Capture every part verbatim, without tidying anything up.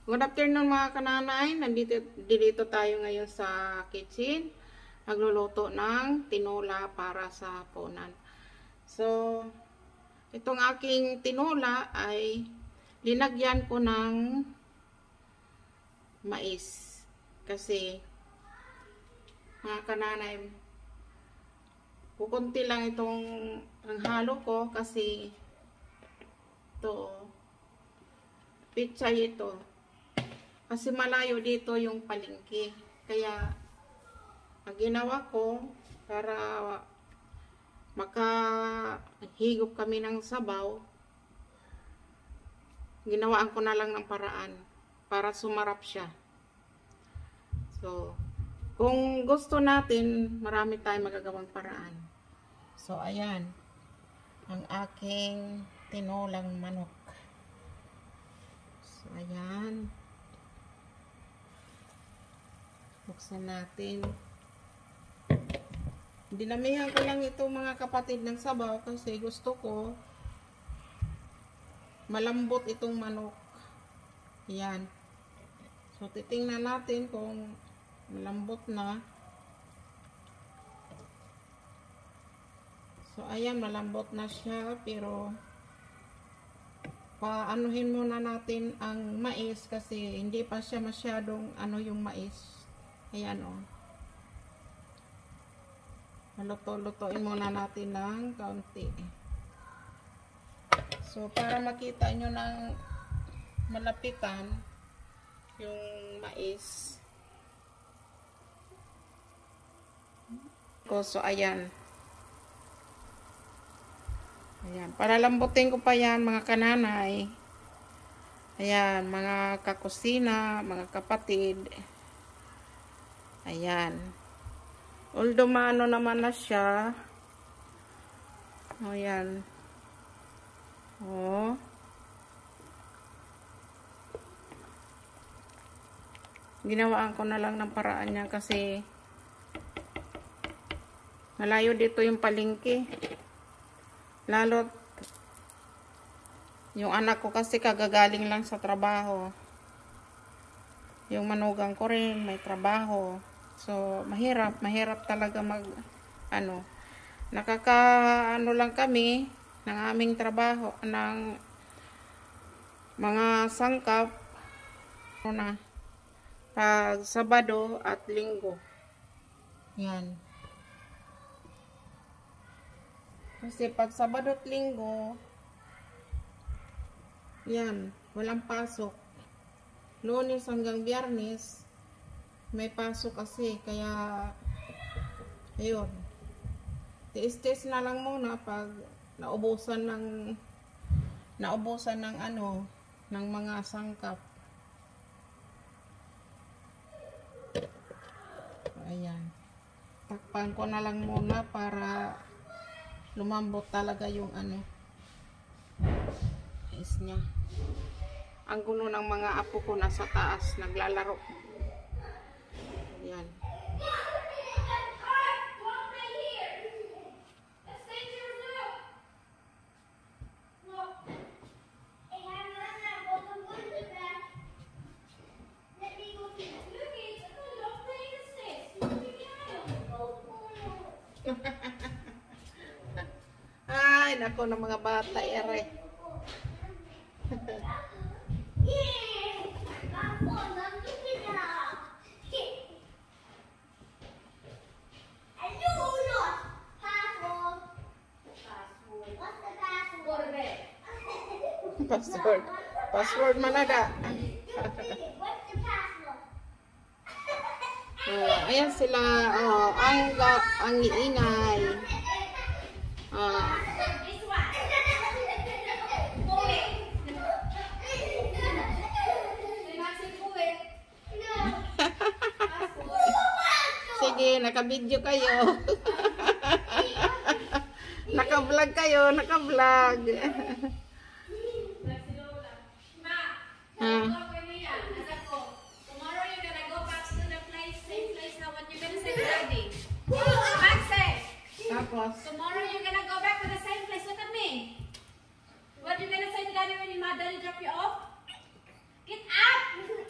Good afternoon mga kananay. Nandito dito tayo ngayon sa kitchen. Nagluluto ng tinola para sa hapunan. So, itong aking tinola ay linagyan ko ng mais. Kasi, mga kananay, kukunti lang itong ang halo ko kasi ito, pichay ito. Kasi malayo dito yung palengke. Kaya, ang ginawa ko, para makahigop kami ng sabaw, ginawaan ko na lang ng paraan para sumarap siya. So, kung gusto natin, marami tayong magagawang paraan. So, ayan, ang aking tinolang manok. So, ayan. Buksan natin. Dinamihan ko lang ito mga kapatid ng sabaw kasi gusto ko malambot itong manok. Yan. So, titingnan natin kung malambot na. So, ayan, malambot na siya pero paanuhin muna natin ang mais kasi hindi pa siya masyadong ano yung mais. Ayan o. Maluto-lutoin muna natin ng kaunti. So, para makita nyo ng malapitan yung mais. So, ayan. Ayan. Para lambutin ko pa yan, mga kananay. Ayan, mga kakusina, mga kapatid. Ayan. Although maano naman na siya. O, ayan. O. Ginawaan ko na lang ng paraan niya kasi malayo dito yung palengke. Lalo yung anak ko kasi kagagaling lang sa trabaho. Yung manugang ko rin may trabaho. So, mahirap, mahirap talaga mag, ano, nakaka, ano lang kami, ng aming trabaho, ng mga sangkap, ano na, pag Sabado at Linggo. Yan. Kasi pag Sabado at Linggo, yan, walang pasok. Lunes hanggang Biyernes, may pasok kasi, kaya, ayun, tiis-tiis na lang muna pag naubusan ng, naubusan ng ano, ng mga sangkap. Ayan. Takpan ko na lang muna para lumambot talaga yung ano, is niya. Ang gulo ng mga apo ko nasa taas, naglalaro. Yan. Ay, nako ng mga bata, ere. Password. Password managa. Oh, ayan sila. Oh, ang ang iingay. Oh. Sige, naka-video kayo. Naka-vlog kayo, naka-vlog. Uh. Tomorrow you're gonna go back to the place, same place. Now what you're gonna say to Daddy? Max said. Tapos. Tomorrow you're gonna go back to the same place. Look at me. What you gonna say to Daddy when your mother drop you off? Get up!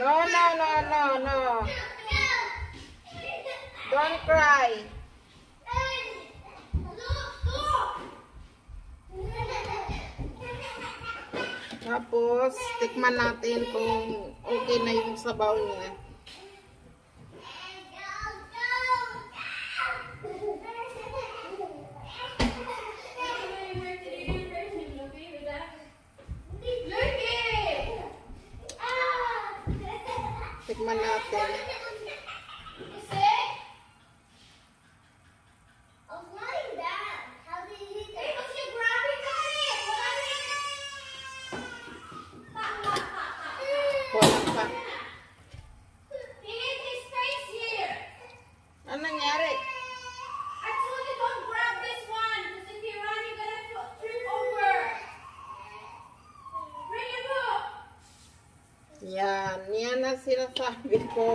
No, no, no, no, no. Don't cry. Tapos, tikman natin kung okay na yung sabaw niya. Tikman natin. Wala pa. Ano nangyari? I told you don't grab this one, because if you run, you're gonna trip over. Bring it up. Yan. Yan na sinasabi ko.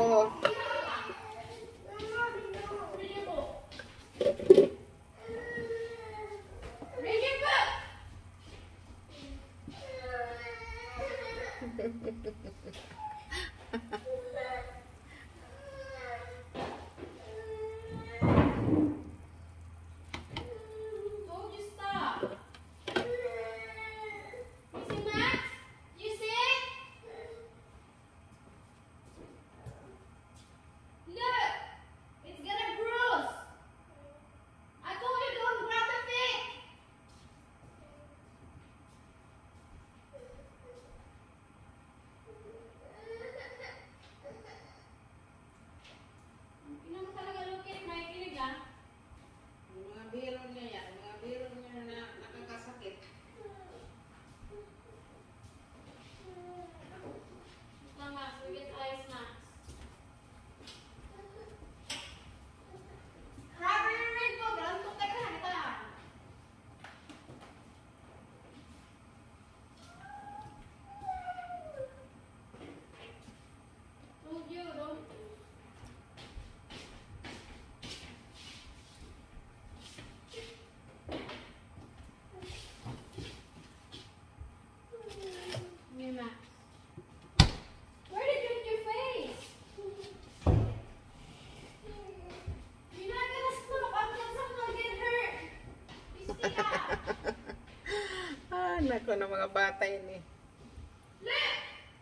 Bring it up. Bring it up. Told you stop. You see, Max? You see? Look, it's gonna bruise. I told you don't grab the thing. Hindi naman talaga looking, makikinig ah. Mga biro niya yan. Mga biro niya na nakakasakit. Now, Max, we get ice, Max. Grabe yung red ko, ganun tayo ka, ito lang. Told you, don't. Hey, Max. Where did you hit your face? You're not gonna stop. I'm not gonna get hurt. You stay out. Ah, nako na mga bata yun eh. Look!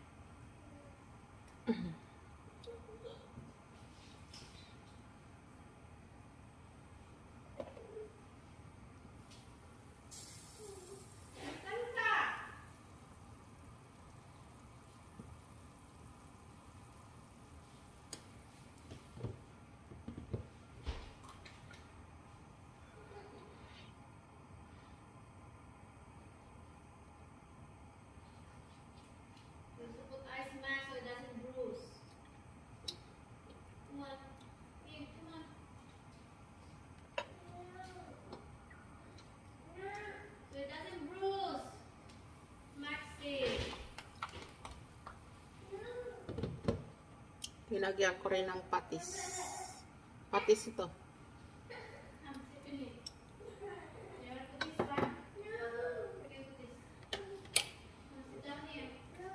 Tanta! Let's put ice mask so it doesn't bruise. Come on. Here, come on. So it doesn't bruise. Maxi. Pinagyan ko rin ng patis. Patis ito. I'm sipping it. You want to put this back? Okay, put this. Now sit down here.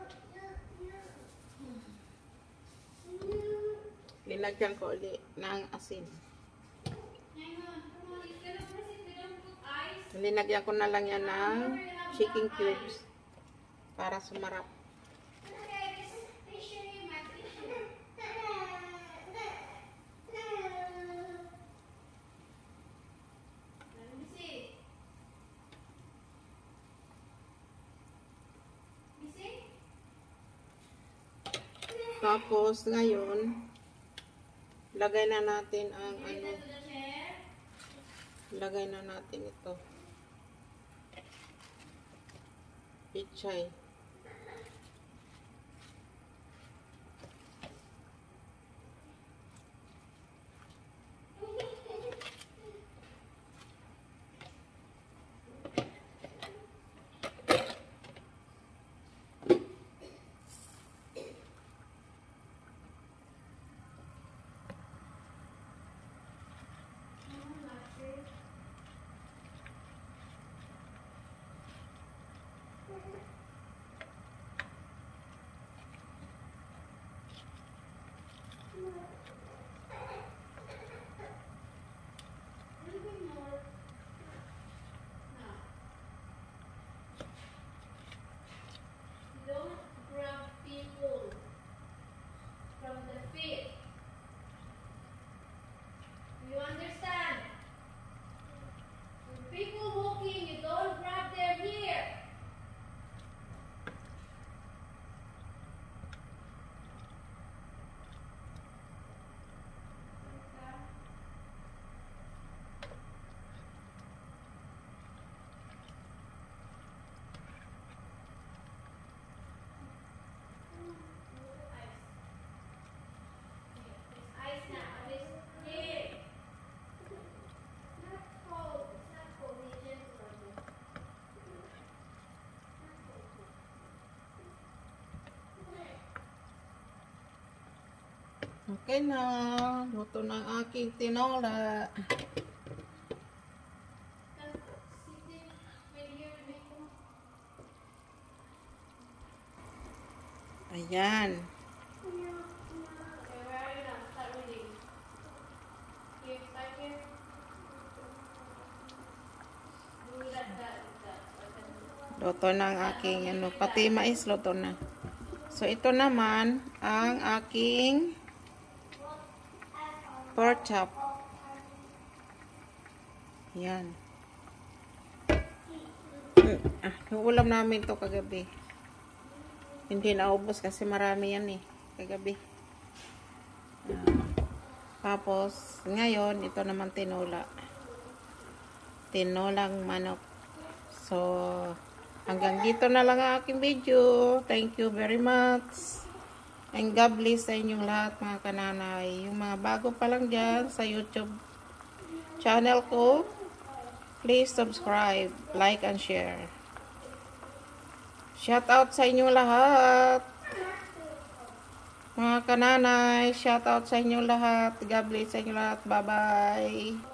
Linagyan ko ulit ng asin. Hang on, come on. You cannot press it. We don't put ice. Linagyan ko na lang yan ng chicken cubes para sumarap. Okay, this tissue here, my tissue. Let me see. You see? Tapos ngayon, lagay na natin ang Bring ano, that to the chair. lagay na natin ito. Pichay. Okay na. Luto na ang aking tinola. Ayan. Luto na ang aking ano, pati mais luto na. So ito naman ang aking pork chop. Yan. Ah, yung ulam namin to kagabi. Hindi naubos kasi marami yan eh. Kagabi. Ah, tapos, ngayon, ito naman tinola. Tinolang manok. So, hanggang dito na lang ang aking video. Thank you very much. And God bless sa inyong lahat mga kananay. Yung mga bago pa lang dyan sa YouTube channel ko, please subscribe, like, and share. Shout out sa inyong lahat. Mga kananay, shout out sa inyong lahat. God bless sa inyong lahat. Bye-bye.